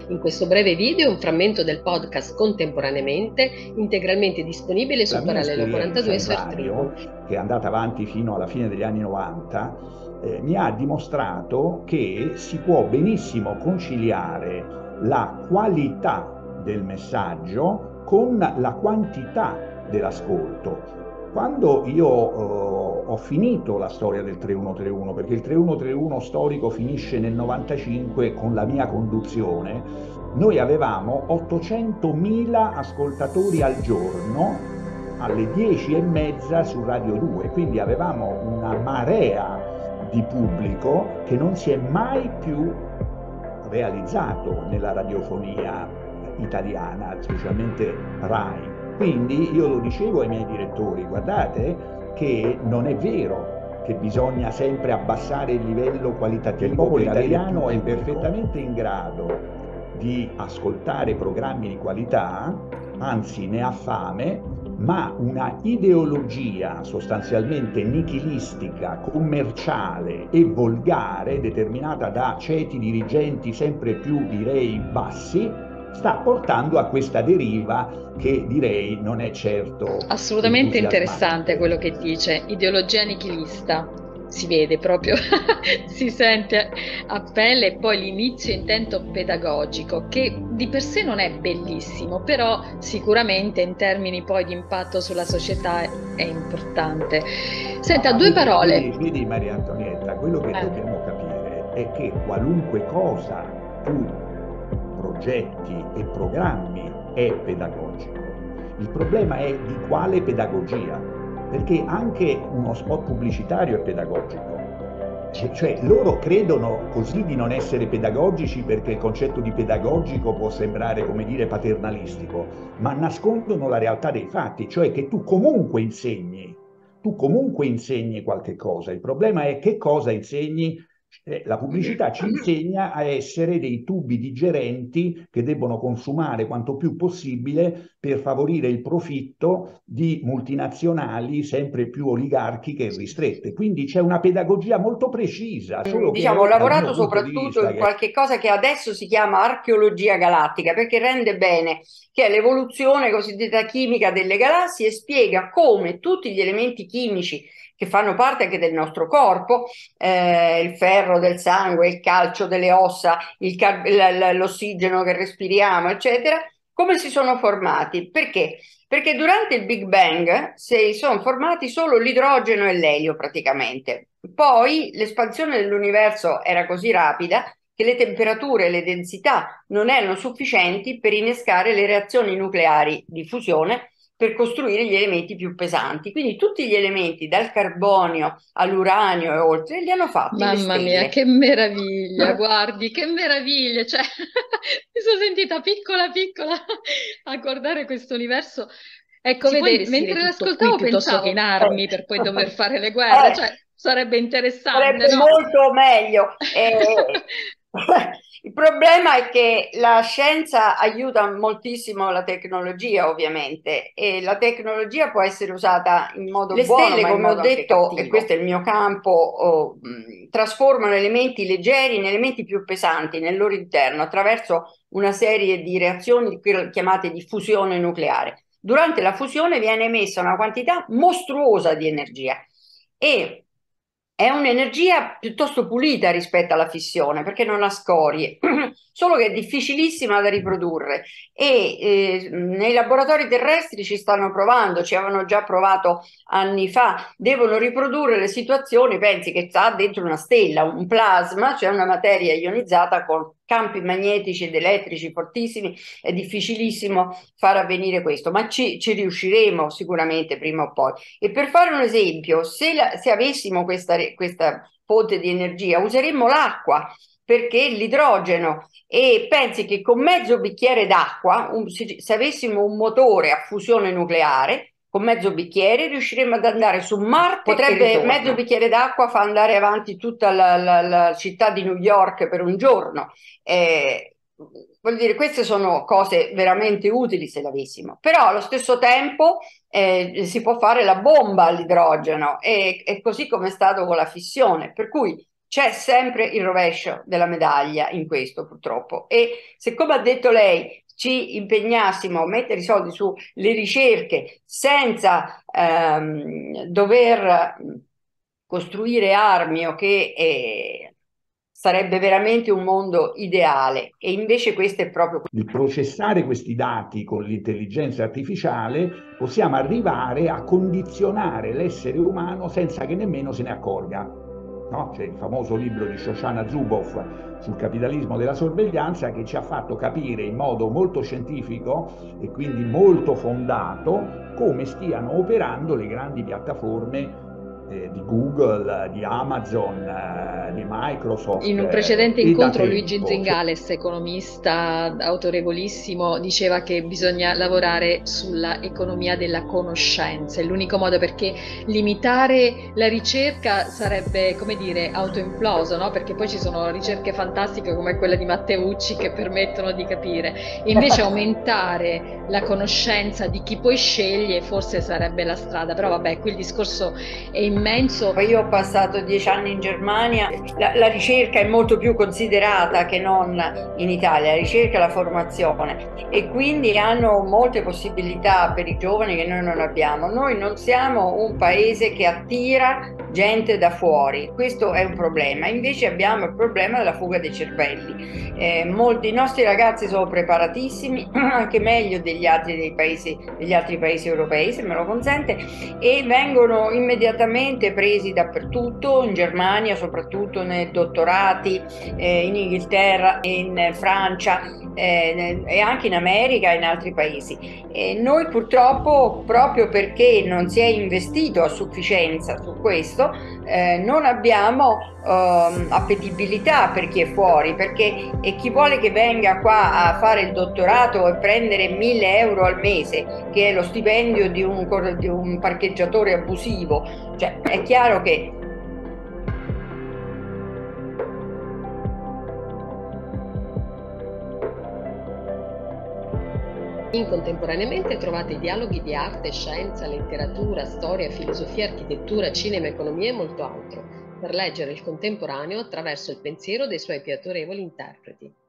In questo breve video un frammento del podcast Contemporaneamente, integralmente disponibile su La mia Parallelo esperienza 42 in su Artrivo. radio, che è andata avanti fino alla fine degli anni 90, mi ha dimostrato che si può benissimo conciliare la qualità del messaggio con la quantità dell'ascolto. Quando io ho finito la storia del 3131, perché il 3131 storico finisce nel 95 con la mia conduzione, noi avevamo 800.000 ascoltatori al giorno alle 10:30 su Radio 2, quindi avevamo una marea di pubblico che non si è mai più realizzato nella radiofonia italiana, specialmente Rai. Quindi io lo dicevo ai miei direttori, guardate che non è vero che bisogna sempre abbassare il livello qualitativo. Il popolo italiano è perfettamente in grado di ascoltare programmi di qualità, anzi ne ha fame, ma una ideologia sostanzialmente nichilistica, commerciale e volgare, determinata da ceti dirigenti sempre più, direi, bassi, sta portando a questa deriva che direi non è certo Assolutamente interessante entusiasmante. quello che dice, ideologia nichilista, si vede proprio, si sente a pelle, e poi l'inizio intento pedagogico, che di per sé non è bellissimo, però sicuramente in termini poi di impatto sulla società è importante. Senta, Ma due vedi, parole. vedi Maria Antonietta, quello che dobbiamo capire è che qualunque cosa tu progetti e programmi è pedagogico. Il problema è di quale pedagogia, perché anche uno spot pubblicitario è pedagogico. Cioè, loro credono così di non essere pedagogici perché il concetto di pedagogico può sembrare, come dire, paternalistico, ma nascondono la realtà dei fatti, cioè che tu comunque insegni qualche cosa. Il problema è che cosa insegni. La pubblicità ci insegna a essere dei tubi digerenti che debbono consumare quanto più possibile per favorire il profitto di multinazionali sempre più oligarchiche e ristrette. Quindi c'è una pedagogia molto precisa, solo che Diciamo, ho noi, dal mio lavorato punto di soprattutto vista, in che qualche cosa che adesso si chiama archeologia galattica, perché rende bene che è l'evoluzione cosiddetta chimica delle galassie e spiega come tutti gli elementi chimici che fanno parte anche del nostro corpo, il ferro del sangue, il calcio delle ossa, l'ossigeno che respiriamo, eccetera, come si sono formati. Perché? Perché durante il Big Bang si sono formati solo l'idrogeno e l'elio praticamente. Poi l'espansione dell'universo era così rapida che le temperature e le densità non erano sufficienti per innescare le reazioni nucleari di fusione per costruire gli elementi più pesanti. Quindi tutti gli elementi, dal carbonio all'uranio e oltre, li hanno fatti le Mamma mia, stelle. che meraviglia, guardi, che meraviglia, cioè mi sono sentita piccola piccola a guardare questo universo. Ecco, Si può vede, investire mentre tutto qui l'ascoltavo piuttosto che in pensavo, armi per poi dover fare le guerre, Eh, cioè sarebbe interessante, Sarebbe no? molto meglio. Il problema è che la scienza aiuta moltissimo la tecnologia, ovviamente, e la tecnologia può essere usata in modo buono, stelle, ma in come ho modo anche detto, e cattivo. questo è il mio campo, trasformano elementi leggeri in elementi più pesanti nel loro interno attraverso una serie di reazioni chiamate di fusione nucleare. Durante la fusione viene emessa una quantità mostruosa di energia e è un'energia piuttosto pulita rispetto alla fissione perché non ha scorie, solo che è difficilissima da riprodurre e nei laboratori terrestri ci stanno provando, ci avevano già provato anni fa, devono riprodurre le situazioni, pensi che sta dentro una stella, un plasma, cioè una materia ionizzata con campi magnetici ed elettrici fortissimi, è difficilissimo far avvenire questo, ma ci riusciremo sicuramente prima o poi. E per fare un esempio, se avessimo questa fonte di energia, useremmo l'acqua, perché l'idrogeno, e pensi che con mezzo bicchiere d'acqua, se avessimo un motore a fusione nucleare, con mezzo bicchiere riusciremmo ad andare su Marte. Potrebbe mezzo bicchiere d'acqua fa andare avanti tutta la città di New York per un giorno. Voglio dire, queste sono cose veramente utili se l'avessimo, però allo stesso tempo si può fare la bomba all'idrogeno e così come è stato con la fissione, per cui c'è sempre il rovescio della medaglia in questo, purtroppo. E se, come ha detto lei, ci impegnassimo a mettere i soldi sulle ricerche senza dover costruire armi, o che sarebbe veramente un mondo ideale, e invece questo è proprio... Il processare questi dati con l'intelligenza artificiale, possiamo arrivare a condizionare l'essere umano senza che nemmeno se ne accorga. No? C'è il famoso libro di Shoshana Zuboff sul capitalismo della sorveglianza, che ci ha fatto capire in modo molto scientifico e quindi molto fondato come stiano operando le grandi piattaforme di Google, di Amazon, di Microsoft. In un precedente e da incontro Luigi tempo. Zingales, economista autorevolissimo, diceva che bisogna lavorare sulla economia della conoscenza. È l'unico modo, perché limitare la ricerca sarebbe, come dire, autoimploso, no? Perché poi ci sono ricerche fantastiche come quella di Matteucci che permettono di capire. Invece aumentare la conoscenza di chi poi sceglie forse sarebbe la strada. Però vabbè, qui il discorso è immenso. Io ho passato 10 anni in Germania, la ricerca è molto più considerata che non in Italia, la ricerca e la formazione, e quindi hanno molte possibilità per i giovani che noi non abbiamo. Noi non siamo un paese che attira gente da fuori, questo è un problema. Invece abbiamo il problema della fuga dei cervelli. Molti nostri ragazzi sono preparatissimi, anche meglio degli altri paesi europei, se me lo consente, e vengono immediatamente presi dappertutto, in Germania soprattutto nei dottorati, in Inghilterra, in Francia, e anche in America e in altri paesi. Noi purtroppo, proprio perché non si è investito a sufficienza su questo, non abbiamo appetibilità per chi è fuori, perché chi vuole che venga qua a fare il dottorato e prendere 1.000 euro al mese, che è lo stipendio di un parcheggiatore abusivo, cioè è chiaro che Contemporaneamente trovate dialoghi di arte, scienza, letteratura, storia, filosofia, architettura, cinema, economia e molto altro, per leggere il contemporaneo attraverso il pensiero dei suoi più autorevoli interpreti.